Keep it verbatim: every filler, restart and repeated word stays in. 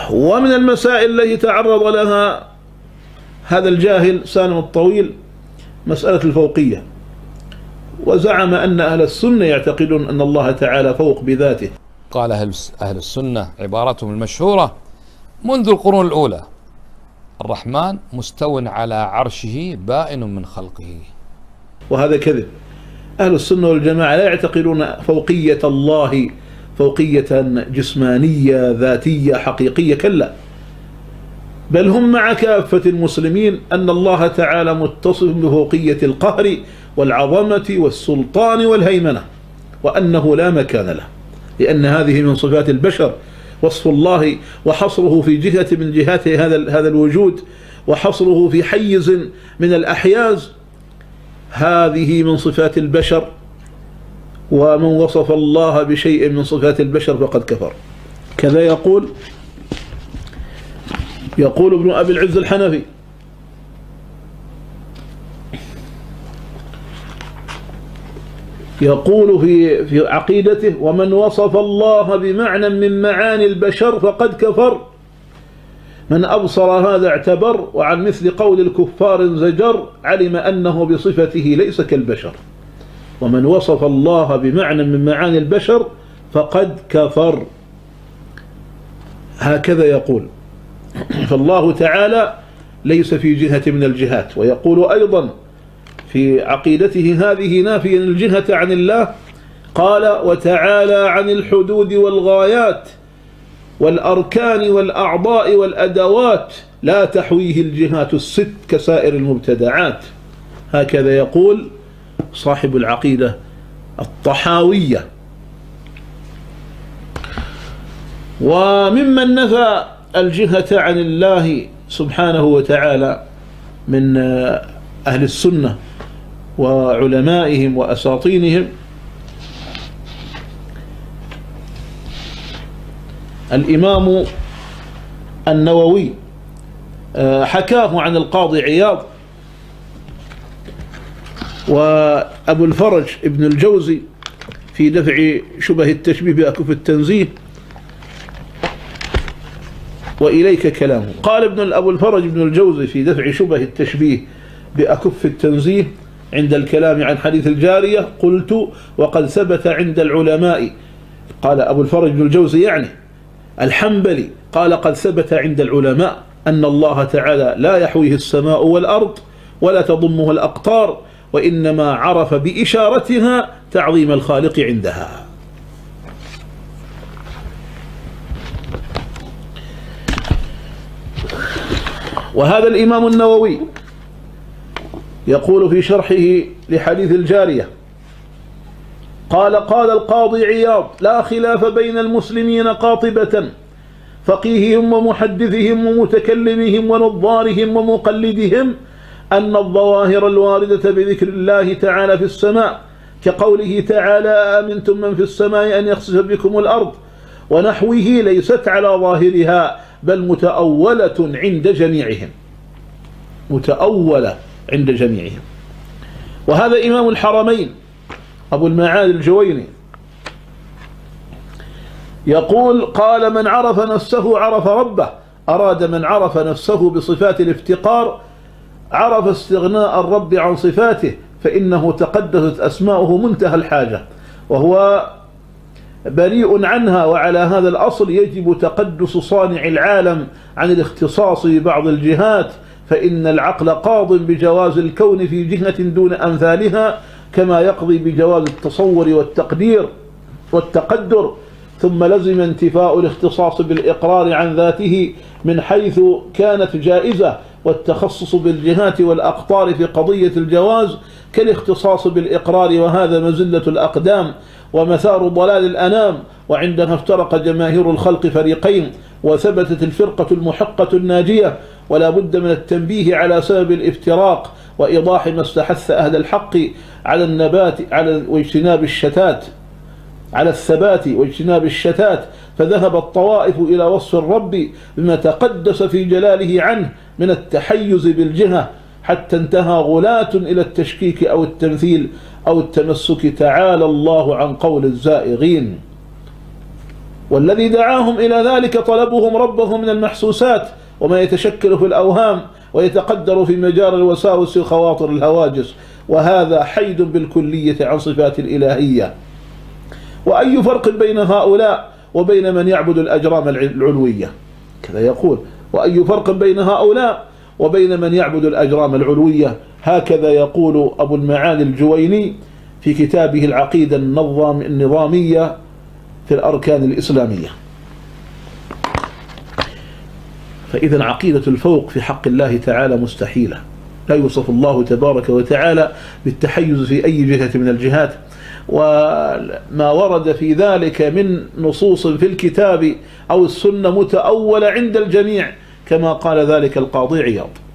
ومن المسائل التي تعرض لها هذا الجاهل سالم الطويل مسألة الفوقية، وزعم أن أهل السنة يعتقدون أن الله تعالى فوق بذاته. قال أهل السنة عبارتهم المشهورة منذ القرون الأولى: الرحمن مستو على عرشه بائن من خلقه. وهذا كذب. أهل السنة والجماعة لا يعتقدون فوقية الله فوقية جسمانية ذاتية حقيقية، كلا، بل هم مع كافة المسلمين أن الله تعالى متصف بفوقية القهر والعظمة والسلطان والهيمنة، وأنه لا مكان له، لأن هذه من صفات البشر. وصف الله وحصره في جهة من جهات هذا هذا الوجود، وحصره في حيز من الأحياز، هذه من صفات البشر. ومن وصف الله بشيء من صفات البشر فقد كفر. كذا يقول يقول ابن أبي العز الحنفي: يقول في في عقيدته: ومن وصف الله بمعنى من معاني البشر فقد كفر، من أبصر هذا اعتبر، وعن مثل قول الكفار زجر، علم أنه بصفته ليس كالبشر. ومن وصف الله بمعنى من معاني البشر فقد كفر، هكذا يقول. فالله تعالى ليس في جهة من الجهات. ويقول أيضا في عقيدته هذه نافيا الجهة عن الله، قال: وتعالى عن الحدود والغايات والأركان والأعضاء والأدوات لا تحويه الجهات الست كسائر المبتدعات. هكذا يقول صاحب العقيدة الطحاوية. وممن نفى الجهة عن الله سبحانه وتعالى من أهل السنة وعلمائهم وأساطينهم الإمام النووي، حكاه عن القاضي عياض. وأبو الفرج ابن الجوزي في دفع شبه التشبيه بأكف التنزيه. وإليك كلامه. قال ابن أبو الفرج ابن الجوزي في دفع شبه التشبيه بأكف التنزيه عند الكلام عن حديث الجارية: قلت: وقد ثبت عند العلماء. قال أبو الفرج ابن الجوزي يعني الحنبلي، قال: قد ثبت عند العلماء أن الله تعالى لا يحويه السماء والأرض ولا تضمه الأقطار، وإنما عرف بإشارتها تعظيم الخالق عندها. وهذا الإمام النووي يقول في شرحه لحديث الجارية، قال: قال القاضي عياض: لا خلاف بين المسلمين قاطبة، فقيههم ومحدثهم ومتكلمهم ونظارهم ومقلدهم، أن الظواهر الواردة بذكر الله تعالى في السماء كقوله تعالى: أأمنتم من في السماء أن يخسف بكم الأرض ونحوه، ليست على ظاهرها بل متأولة عند جميعهم، متأولة عند جميعهم. وهذا إمام الحرمين أبو المعالي الجويني يقول: قال: من عرف نفسه عرف ربه، أراد من عرف نفسه بصفات الافتقار عرف استغناء الرب عن صفاته، فإنه تقدست أسماؤه منتهى الحاجة، وهو بريء عنها. وعلى هذا الأصل يجب تقدس صانع العالم عن الاختصاص ببعض الجهات، فإن العقل قاض بجواز الكون في جهة دون أمثالها، كما يقضي بجواز التصور والتقدير والتقدر. ثم لزم انتفاء الاختصاص بالإقرار عن ذاته من حيث كانت جائزة، والتخصص بالجهات والأقطار في قضية الجواز كالاختصاص بالإقرار، وهذا مزلة الأقدام ومثار ضلال الأنام. وعندها افترق جماهير الخلق فريقين، وثبتت الفرقة المحقة الناجية. ولا بد من التنبيه على سبب الافتراق، وإيضاح ما استحث أهل الحق على النبات على واجتناب الشتات على الثبات واجتناب الشتات. فذهب الطوائف إلى وصف الرب بما تقدس في جلاله عنه من التحيز بالجهة، حتى انتهى غلاة إلى التشكيك أو التمثيل أو التمسك. تعالى الله عن قول الزائغين. والذي دعاهم إلى ذلك طلبهم ربهم من المحسوسات وما يتشكل في الأوهام ويتقدر في مجال الوساوس وخواطر الهواجس، وهذا حيد بالكلية عن صفات الإلهية. وأي فرق بين هؤلاء وبين من يعبد الأجرام العلوية؟ كذا يقول: وأي فرق بين هؤلاء وبين من يعبد الأجرام العلوية؟ هكذا يقول أبو المعالي الجويني في كتابه العقيدة النظام النظامية في الأركان الإسلامية. فإذا عقيدة الفوق في حق الله تعالى مستحيلة، لا يوصف الله تبارك وتعالى بالتحيز في أي جهة من الجهات، وما ورد في ذلك من نصوص في الكتاب أو السنة متأولة عند الجميع كما قال ذلك القاضي عياض.